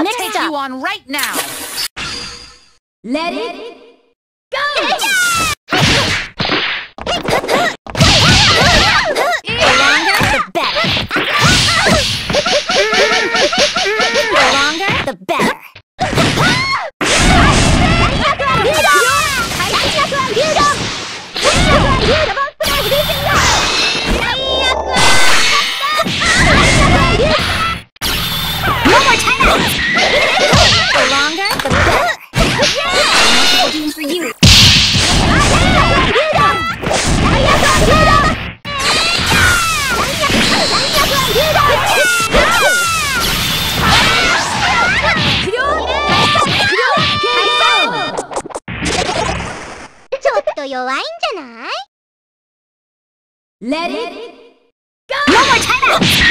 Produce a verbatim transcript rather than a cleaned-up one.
I'll Next take up. you on right now. Let it go! The longer, the better. The longer, the better. No more timeouts! The longer, the better. I'm looking for you. Let it go! No more timeouts!